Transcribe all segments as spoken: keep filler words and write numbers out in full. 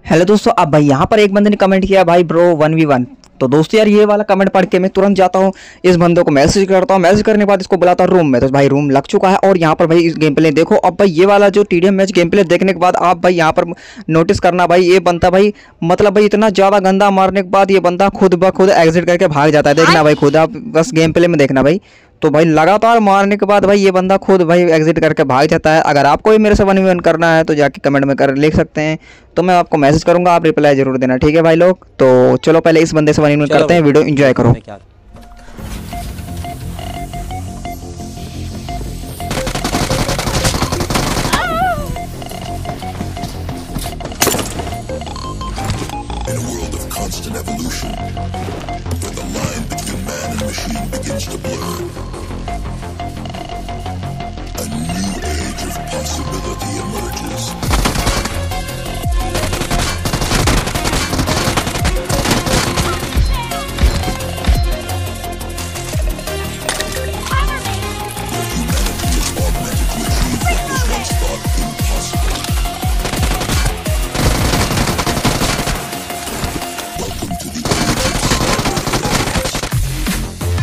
Hello दोस्तों, अब भाई यहाँ पर एक बंदे ने कमेंट किया भाई ब्रो वन वी वन। तो दोस्तों यार ये वाला कमेंट पढ़ के मैं तुरंत जाता हूँ, इस बंदे को मैसेज करता हूँ। मैसेज करने के बाद इसको बुलाता हूँ रूम में। तो भाई रूम लग चुका है और यहाँ पर भाई इस गेम प्ले देखो। अब भाई ये वाला जो टीडीएम मैच गेम प्ले देखने के बाद आप भाई यहाँ पर नोटिस करना भाई, ये बनता भाई मतलब भाई इतना ज़्यादा गंदा मारने के बाद ये बंदा खुद ब खुद एग्जिट करके भाग जाता है। देखना भाई खुद आप बस गेम प्ले में देखना भाई। तो भाई लगातार मारने के बाद भाई ये बंदा खुद भाई एग्जिट करके भाग जाता है। अगर आपको भी मेरे से वन वी वन करना है तो जाके कमेंट में कर लिख सकते हैं, तो मैं आपको मैसेज करूंगा, आप रिप्लाई जरूर देना, ठीक है भाई लोग। तो चलो पहले इस बंदे से वन वी वन करते हैं, वीडियो एंजॉय करो। In a world of constant evolution, where the line between man and machine begins to blur, a new age of possibility emerges. Where humanity is augmented to achieve what was once thought impossible. Welcome to the age of cyber violence.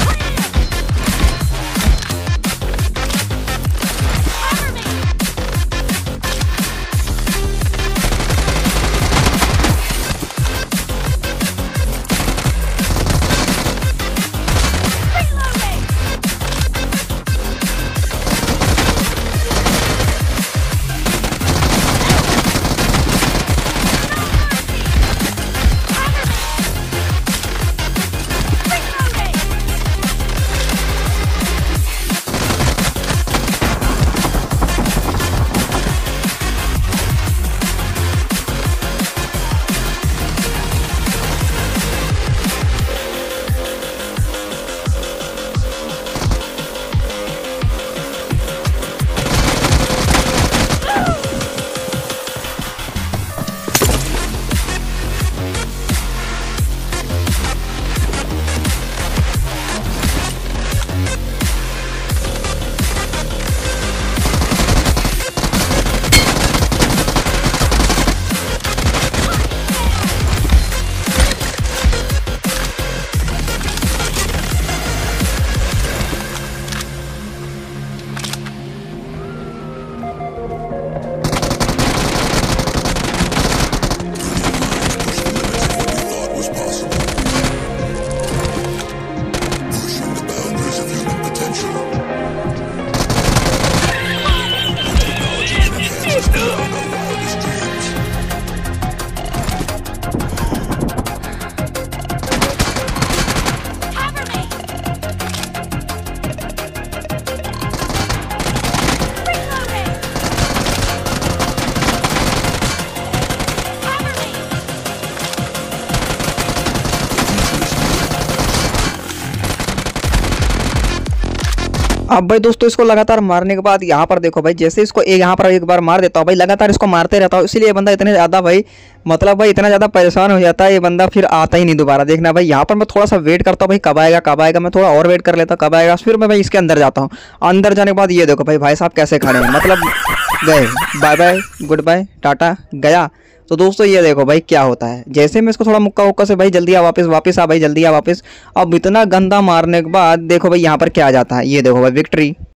अब भाई दोस्तों इसको लगातार मारने के बाद यहाँ पर देखो भाई, जैसे इसको एक यहाँ पर एक बार मार देता हूँ भाई, लगातार इसको मारते रहता हूँ, इसीलिए ये बंदा इतने ज़्यादा भाई मतलब भाई इतना ज़्यादा परेशान हो जाता है, ये बंदा फिर आता ही नहीं दोबारा। देखना भाई यहाँ पर मैं थोड़ा सा वेट करता हूँ भाई, कब आएगा कब आएगा, मैं थोड़ा और वेट कर लेता हूँ कब आएगा, फिर मैं भाई इसके अंदर जाता हूँ। अंदर जाने के बाद ये देखो भाई भाई साहब कैसे खड़े हैं, मतलब गए, bye bye good bye tata गया। तो दोस्तों ये देखो भाई क्या होता है, जैसे मैं इसको थोड़ा मुक्का उक्का से भाई जल्दी आ वापस वापस आ भाई जल्दी आ वापस। अब इतना गंदा मारने के बाद देखो भाई यहाँ पर क्या आ जाता है, ये देखो भाई विक्ट्री।